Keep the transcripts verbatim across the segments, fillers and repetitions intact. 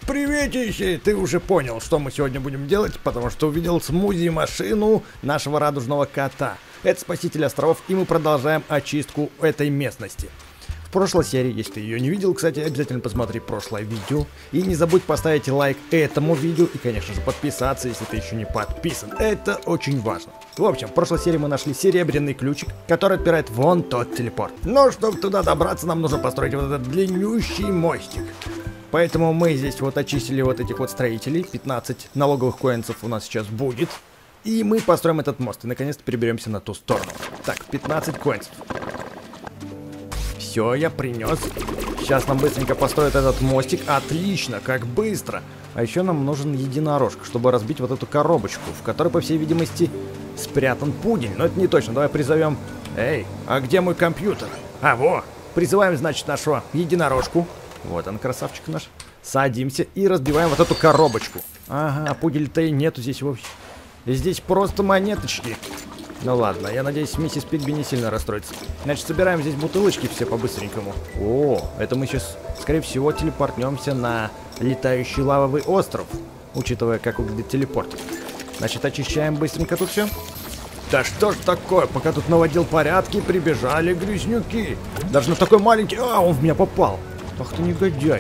Приветище! Ты уже понял, что мы сегодня будем делать, потому что увидел смузи-машину нашего радужного кота. Это спаситель островов, и мы продолжаем очистку этой местности. В прошлой серии, если ты ее не видел, кстати, обязательно посмотри прошлое видео. И не забудь поставить лайк этому видео и, конечно же, подписаться, если ты еще не подписан. Это очень важно. В общем, в прошлой серии мы нашли серебряный ключик, который отпирает вон тот телепорт. Но чтобы туда добраться, нам нужно построить вот этот длиннющий мостик. Поэтому мы здесь вот очистили вот этих вот строителей. пятнадцать налоговых коинцев у нас сейчас будет. И мы построим этот мост и наконец-то переберемся на ту сторону. Так, пятнадцать коинцев. Все, я принес. Сейчас нам быстренько построят этот мостик. Отлично, как быстро. А еще нам нужен единорожка, чтобы разбить вот эту коробочку, в которой, по всей видимости, спрятан пудель. Но это не точно. Давай призовем... Эй, а где мой компьютер? А, во! Призываем, значит, нашего единорожку. Вот он, красавчик наш. Садимся и разбиваем вот эту коробочку. Ага, пудель-то и нету здесь вовсе. Здесь просто монеточки. Ну ладно, я надеюсь, миссис Пигби не сильно расстроится. Значит, собираем здесь бутылочки все по-быстренькому. О, это мы сейчас, скорее всего, телепортнемся на летающий лавовый остров. Учитывая, как выглядит телепорт. Значит, очищаем быстренько тут все. Да что ж такое, пока тут наводил порядки, прибежали грязнюки. Даже на такой маленький... А, он в меня попал. Ах ты негодяй.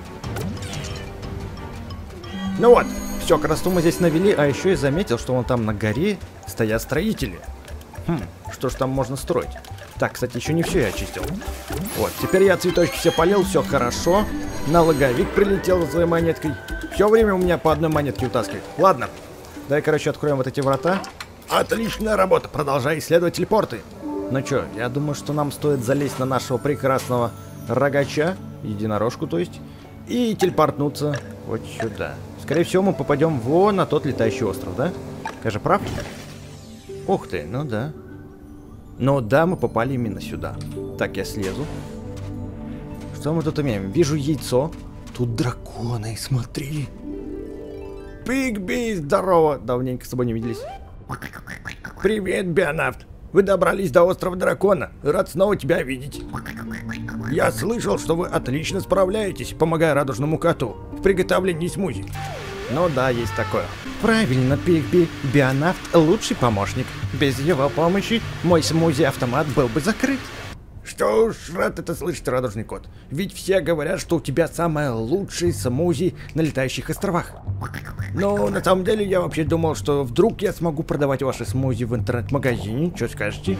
Ну вот, все, красоту мы здесь навели, а еще я заметил, что вон там на горе стоят строители. Хм, что ж там можно строить? Так, кстати, еще не все я очистил. Вот, теперь я цветочки все полил, все хорошо. Налоговик прилетел за своей монеткой. Все время у меня по одной монетке утаскивает. Ладно, давай, короче, откроем вот эти врата. Отличная работа, продолжай исследовать телепорты. Ну что, я думаю, что нам стоит залезть на нашего прекрасного рогача, единорожку, то есть, и телепортнуться вот сюда. Скорее всего, мы попадем вон на тот летающий остров, да? Я же прав? Ух ты, ну да. Ну да, мы попали именно сюда. Так, я слезу. Что мы тут имеем? Вижу яйцо. Тут драконы, смотри. Пигби, здорово! Давненько с тобой не виделись. Привет, Бионавт. Вы добрались до острова Дракона. Рад снова тебя видеть. Я слышал, что вы отлично справляетесь, помогая радужному коту в приготовлении смузи. Ну да, есть такое. Правильно, Пигби. Бионавт лучший помощник. Без его помощи мой смузи-автомат был бы закрыт. Что ж, рад это слышать, радужный кот. Ведь все говорят, что у тебя самое лучшее смузи на летающих островах. Но на самом деле я вообще думал, что вдруг я смогу продавать ваши смузи в интернет-магазине. Что скажете?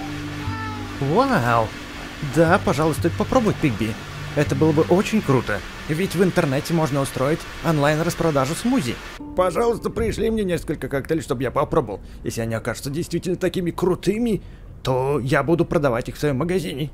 Вау! Да, пожалуй, стоит попробовать, Пигби. Это было бы очень круто. Ведь в интернете можно устроить онлайн-распродажу смузи. Пожалуйста, пришли мне несколько коктейлей, чтобы я попробовал. Если они окажутся действительно такими крутыми, то я буду продавать их в своем магазине.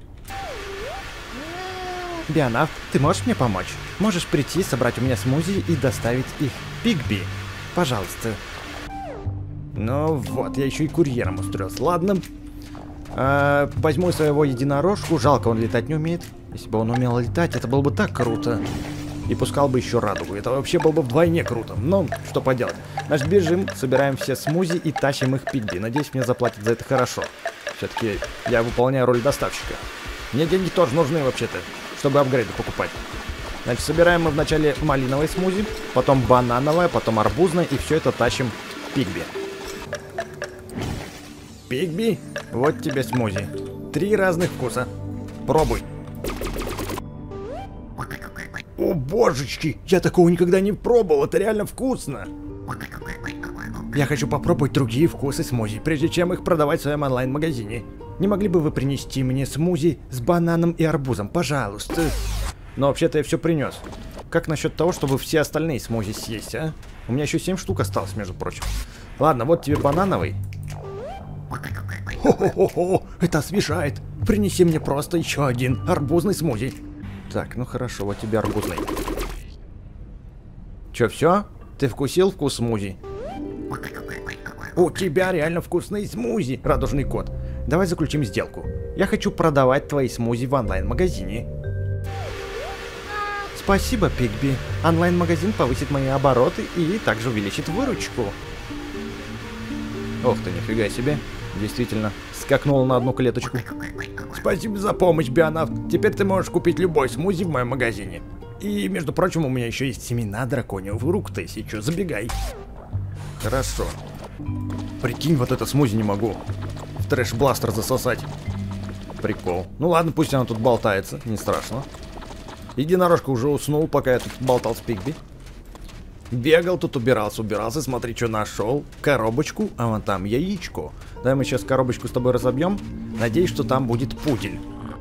Бионавт, ты можешь мне помочь? Можешь прийти, собрать у меня смузи и доставить их Пигби. Пожалуйста. Ну вот, я еще и курьером устроился. Ладно. А, возьму своего единорожку. Жалко, он летать не умеет. Если бы он умел летать, это было бы так круто. И пускал бы еще радугу. Это вообще было бы вдвойне круто. Но что поделать. Значит, бежим, собираем все смузи и тащим их Пигби. Надеюсь, мне заплатят за это хорошо. Все-таки я выполняю роль доставщика. Мне деньги тоже нужны вообще-то, чтобы апгрейды покупать. Значит, собираем мы вначале малиновый смузи, потом банановое, потом арбузное, и все это тащим Пигби. Пигби, вот тебе смузи. Три разных вкуса. Пробуй. О, божечки, я такого никогда не пробовал, это реально вкусно. Я хочу попробовать другие вкусы смузи, прежде чем их продавать в своем онлайн-магазине. Не могли бы вы принести мне смузи с бананом и арбузом, пожалуйста? Но вообще-то я все принес. Как насчет того, чтобы все остальные смузи съесть, а? У меня еще семь штук осталось, между прочим. Ладно, вот тебе банановый. Хо-хо-хо-хо, это освежает. Принеси мне просто еще один арбузный смузи. Так, ну хорошо, вот тебе арбузный. Че, все? Ты вкусил вкус смузи? У тебя реально вкусные смузи, радужный кот. Давай заключим сделку. Я хочу продавать твои смузи в онлайн-магазине. Спасибо, Пигби. Онлайн-магазин повысит мои обороты и также увеличит выручку. Ох ты, нифига себе. Действительно, скакнул на одну клеточку. Спасибо за помощь, Бионавт. Теперь ты можешь купить любой смузи в моем магазине. И, между прочим, у меня еще есть семена драконьего фрукта, если что, забегай. Хорошо. Прикинь, вот это смузи не могу в трэш-бластер засосать. Прикол. Ну ладно, пусть она тут болтается, не страшно. Единорожка уже уснул, пока я тут болтал с Пигби. Бегал тут, убирался, убирался, смотри, что нашел. Коробочку, а вон там яичко. Давай мы сейчас коробочку с тобой разобьем. Надеюсь, что там будет пудель.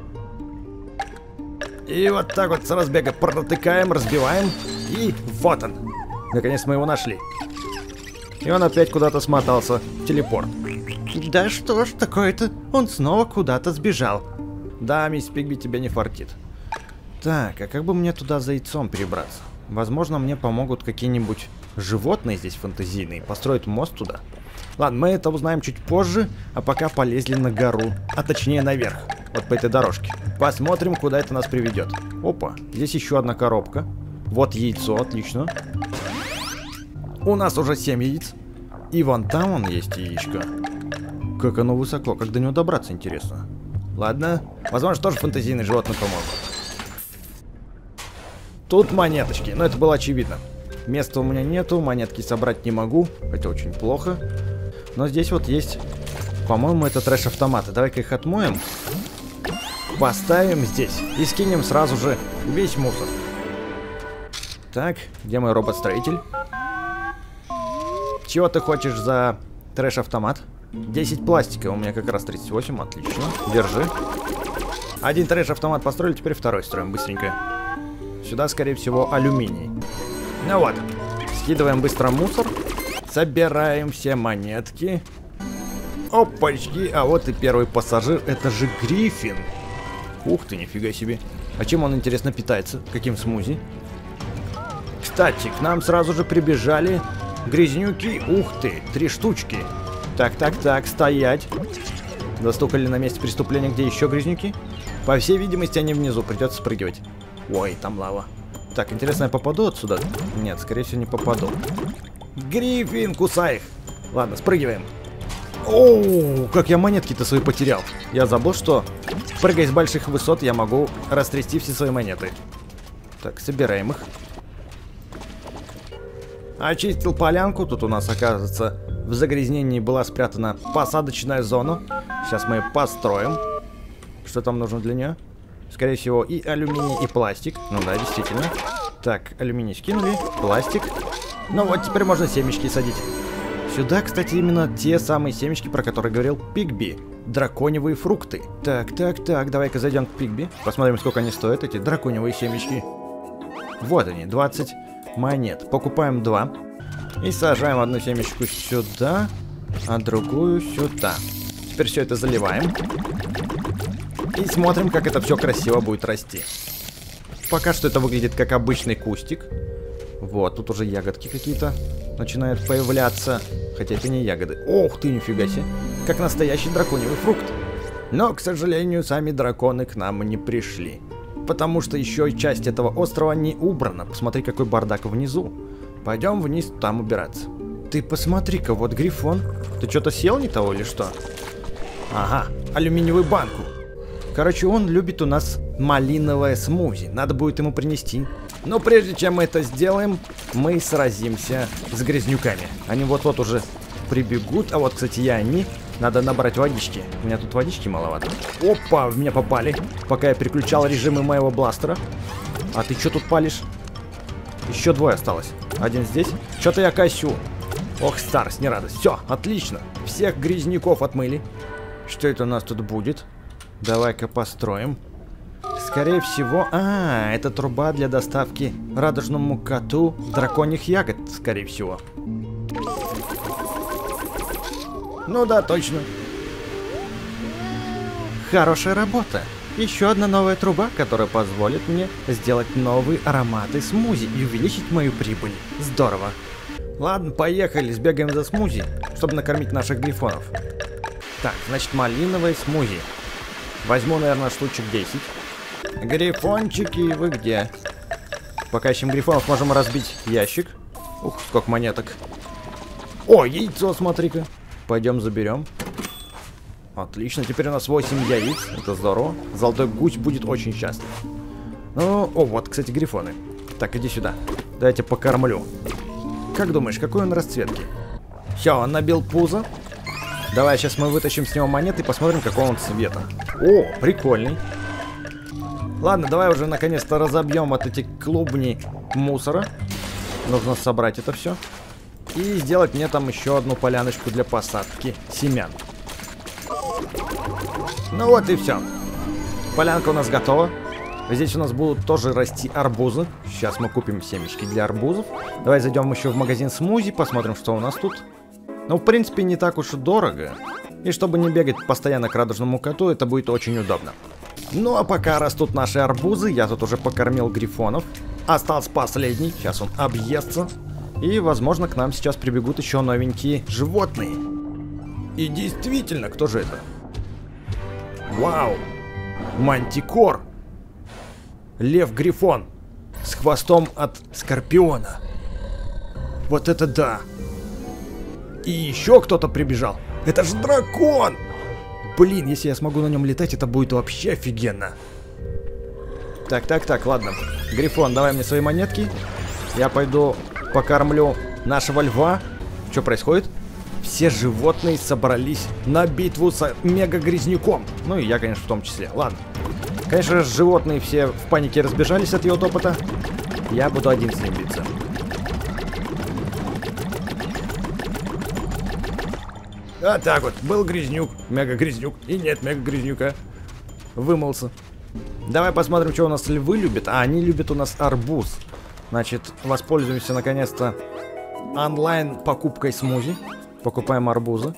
И вот так вот с разбега протыкаем, разбиваем. И вот он. Наконец мы его нашли. И он опять куда-то смотался в телепорт. Да что ж такое-то? Он снова куда-то сбежал. Да, мисс Пигби, тебе не фартит. Так, а как бы мне туда за яйцом перебраться? Возможно, мне помогут какие-нибудь животные здесь фэнтезийные. Построить мост туда. Ладно, мы это узнаем чуть позже. А пока полезли на гору. А точнее наверх. Вот по этой дорожке. Посмотрим, куда это нас приведет. Опа, здесь еще одна коробка. Вот яйцо, отлично. У нас уже семь яиц. И вон там он есть яичко. Как оно высоко, как до него добраться, интересно. Ладно, возможно, тоже фэнтезийные животные помогут. Тут монеточки, но это было очевидно. Места у меня нету, монетки собрать не могу. Это очень плохо. Но здесь вот есть, по-моему, это трэш-автоматы. Давай-ка их отмоем. Поставим здесь и скинем сразу же весь мусор. Так, где мой робот-строитель? Чего ты хочешь за трэш-автомат? десять пластика, у меня как раз тридцать восемь, отлично. Держи. Один трэш-автомат построили, теперь второй строим быстренько. Сюда, скорее всего, алюминий. Ну вот, скидываем быстро мусор. Собираем все монетки. Опачки, а вот и первый пассажир, это же Гриффин. Ух ты, нифига себе. А чем он, интересно, питается? Каким смузи? Кстати, к нам сразу же прибежали грязнюки. Ух ты, три штучки. Так, так, так, стоять. Застукали на месте преступления, где еще грязнюки? По всей видимости, они внизу, придется спрыгивать. Ой, там лава. Так, интересно, я попаду отсюда? Нет, скорее всего, не попаду. Гриффин, кусай их. Ладно, спрыгиваем. Оу, как я монетки-то свои потерял. Я забыл, что, прыгая с больших высот, я могу растрясти все свои монеты. Так, собираем их. Очистил полянку. Тут у нас, оказывается, в загрязнении была спрятана посадочная зона. Сейчас мы ее построим. Что там нужно для нее? Скорее всего, и алюминий, и пластик. Ну да, действительно. Так, алюминий скинули, пластик. Ну вот, теперь можно семечки садить. Сюда, кстати, именно те самые семечки, про которые говорил Пигби. Драконьевые фрукты. Так, так, так, давай-ка зайдем к Пигби. Посмотрим, сколько они стоят, эти драконьевые семечки. Вот они, двадцать монет. Покупаем два. И сажаем одну семечку сюда, а другую сюда. Теперь все это заливаем. И смотрим, как это все красиво будет расти. Пока что это выглядит как обычный кустик. Вот, тут уже ягодки какие-то начинают появляться. Хотя это не ягоды. Ох ты, нифига себе. Как настоящий драконьевый фрукт. Но, к сожалению, сами драконы к нам не пришли. Потому что еще часть этого острова не убрана. Посмотри, какой бардак внизу. Пойдем вниз, там убираться. Ты посмотри-ка, вот Грифон. Ты что-то съел не того или что? Ага, алюминиевую банку. Короче, он любит у нас малиновое смузи. Надо будет ему принести. Но прежде чем мы это сделаем, мы сразимся с грязнюками. Они вот-вот уже прибегут. А вот, кстати, я они. Надо набрать водички. У меня тут водички маловато. Опа, в меня попали. Пока я переключал режимы моего бластера. А ты что тут палишь? Еще двое осталось. Один здесь. Что-то я косю. Ох, старость, не радость. Все, отлично. Всех грязняков отмыли. Что это у нас тут будет? Давай-ка построим. Скорее всего... А, это труба для доставки радужному коту драконьих ягод, скорее всего. Ну да, точно. Хорошая работа. Еще одна новая труба, которая позволит мне сделать новые ароматы смузи и увеличить мою прибыль. Здорово. Ладно, поехали, сбегаем за смузи, чтобы накормить наших грифонов. Так, значит, малиновый смузи. Возьму, наверное, штучек десять. Грифончики, вы где? Пока ищем грифонов, можем разбить ящик. Ух, сколько монеток. О, яйцо, смотри-ка. Пойдем заберем. Отлично, теперь у нас восемь яиц. Это здорово. Золотой гусь будет очень счастлив. Ну, о, вот, кстати, грифоны. Так, иди сюда. Давайте покормлю. Как думаешь, какой он расцветки? Все, он набил пузо. Давай, сейчас мы вытащим с него монеты и посмотрим, какого он цвета. О, прикольный. Ладно, давай уже наконец-то разобьем вот эти клубни мусора. Нужно собрать это все. И сделать мне там еще одну поляночку для посадки семян. Ну вот и все. Полянка у нас готова. Здесь у нас будут тоже расти арбузы. Сейчас мы купим семечки для арбузов. Давай зайдем еще в магазин смузи, посмотрим, что у нас тут. Ну, в принципе, не так уж и дорого. И чтобы не бегать постоянно к радужному коту, это будет очень удобно. Ну, а пока растут наши арбузы, я тут уже покормил грифонов. Остался последний, сейчас он объестся. И, возможно, к нам сейчас прибегут еще новенькие животные. И действительно, кто же это? Вау! Мантикор! Лев-грифон с хвостом от скорпиона. Вот это да! И еще кто-то прибежал. Это же дракон! Блин, если я смогу на нем летать, это будет вообще офигенно. Так, так, так, ладно. Грифон, давай мне свои монетки. Я пойду покормлю нашего льва. Что происходит? Все животные собрались на битву с мега-грязняком. Ну и я, конечно, в том числе. Ладно. Конечно же, животные все в панике разбежались от его топота. Я буду один с ним биться. А так вот, был грязнюк, мега-грязнюк, и нет мега-грязнюка. Вымылся. Давай посмотрим, что у нас львы любят. А, они любят у нас арбуз. Значит, воспользуемся наконец-то онлайн покупкой смузи. Покупаем арбузы.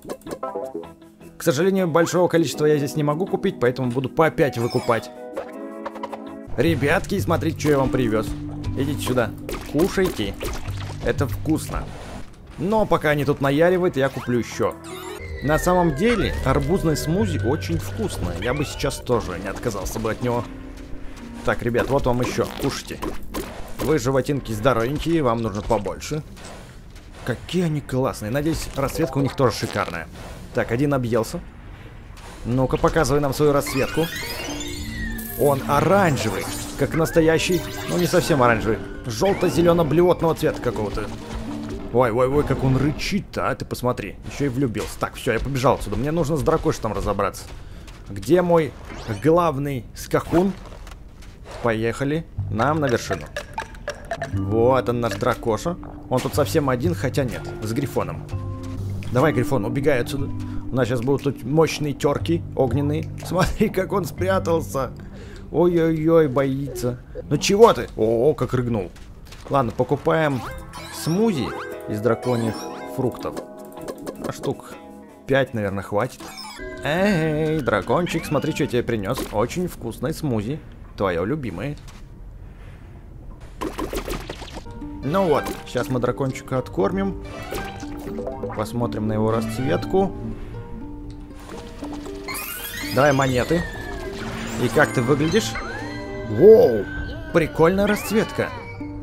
К сожалению, большого количества я здесь не могу купить, поэтому буду по пять выкупать. Ребятки, смотрите, что я вам привез. Идите сюда, кушайте. Это вкусно. Но пока они тут наяривают, я куплю еще. На самом деле, арбузный смузи очень вкусный. Я бы сейчас тоже не отказался бы от него. Так, ребят, вот вам еще. Кушайте. Вы животинки здоровенькие, вам нужно побольше. Какие они классные. Надеюсь, расцветка у них тоже шикарная. Так, один объелся. Ну-ка, показывай нам свою расцветку. Он оранжевый, как настоящий. Ну, не совсем оранжевый. Желто-зелено-блевотного цвета какого-то. Ой-ой-ой, как он рычит-то, а, ты посмотри. Еще и влюбился. Так, все, я побежал отсюда. Мне нужно с дракошем разобраться. Где мой главный скакун? Поехали. Нам на вершину. Вот он, наш дракоша. Он тут совсем один, хотя нет, с грифоном. Давай, грифон, убегай отсюда. У нас сейчас будут тут мощные терки огненные. Смотри, как он спрятался. Ой-ой-ой, боится. Ну чего ты? О, как рыгнул. Ладно, покупаем смузи из драконьих фруктов. А штук пять, наверное, хватит. Эй, дракончик, смотри, что я тебе принес. Очень вкусный смузи. Твое любимое. Ну вот, сейчас мы дракончика откормим. Посмотрим на его расцветку. Давай монеты. И как ты выглядишь? Воу, прикольная расцветка.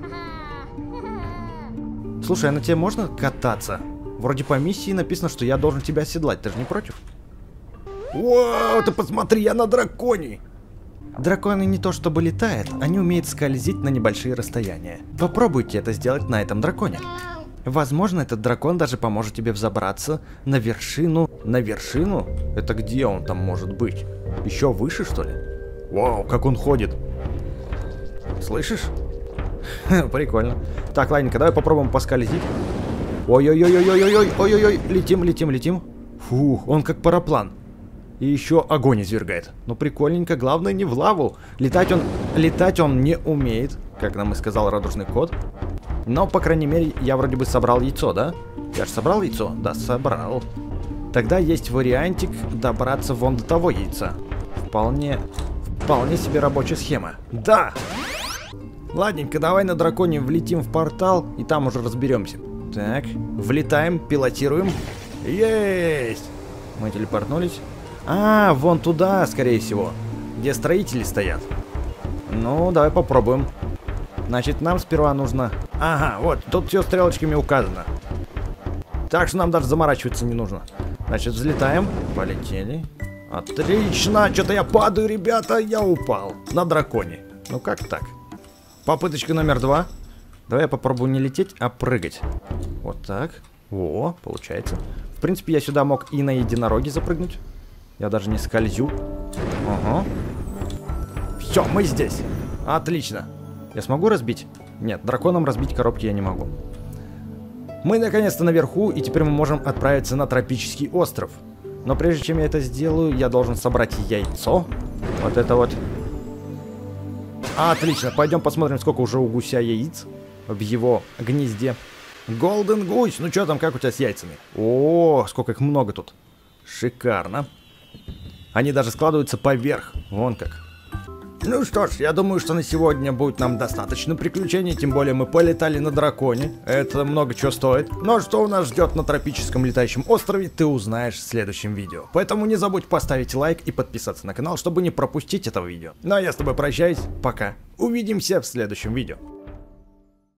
Слушай, а на тебе можно кататься? Вроде по миссии написано, что я должен тебя оседлать. Ты же не против? Вау, ты посмотри, я на драконе. Драконы не то чтобы летают, они умеют скользить на небольшие расстояния. Попробуйте это сделать на этом драконе. Возможно, этот дракон даже поможет тебе взобраться на вершину. На вершину? Это где он там может быть? Еще выше, что ли? Вау, как он ходит. Слышишь? Прикольно. Так, ладненько, давай попробуем поскользить. Ой-ой-ой-ой-ой-ой, ой-ой-ой, летим, летим, летим. Фух, он как параплан. И еще огонь извергает. Ну, прикольненько, главное не в лаву. Летать он, летать он не умеет, как нам и сказал радужный кот. Но, по крайней мере, я вроде бы собрал яйцо, да? Я же собрал яйцо? Да, собрал. Тогда есть вариантик добраться вон до того яйца. Вполне, вполне себе рабочая схема. Да! Ладненько, давай на драконе влетим в портал, и там уже разберемся. Так, влетаем, пилотируем. Есть! Мы телепортнулись. А, вон туда, скорее всего, где строители стоят. Ну, давай попробуем. Значит, нам сперва нужно... Ага, вот, тут все стрелочками указано. Так что нам даже заморачиваться не нужно. Значит, взлетаем. Полетели. Отлично, что-то я падаю, ребята, я упал. На драконе. Ну как так? Попыточка номер два. Давай я попробую не лететь, а прыгать. Вот так. О, получается. В принципе, я сюда мог и на единороге запрыгнуть. Я даже не скользю. Ага. Все, мы здесь. Отлично. Я смогу разбить? Нет, драконом разбить коробки я не могу. Мы наконец-то наверху, и теперь мы можем отправиться на тропический остров. Но прежде чем я это сделаю, я должен собрать яйцо. Вот это вот. Отлично, пойдем посмотрим, сколько уже у гуся яиц в его гнезде. Голден гусь, ну что там, как у тебя с яйцами? О, сколько их много тут. Шикарно. Они даже складываются поверх, вон как. Ну что ж, я думаю, что на сегодня будет нам достаточно приключений, тем более мы полетали на драконе, это много чего стоит. Но что у нас ждет на тропическом летающем острове, ты узнаешь в следующем видео. Поэтому не забудь поставить лайк и подписаться на канал, чтобы не пропустить этого видео. Ну а я с тобой прощаюсь, пока. Увидимся в следующем видео.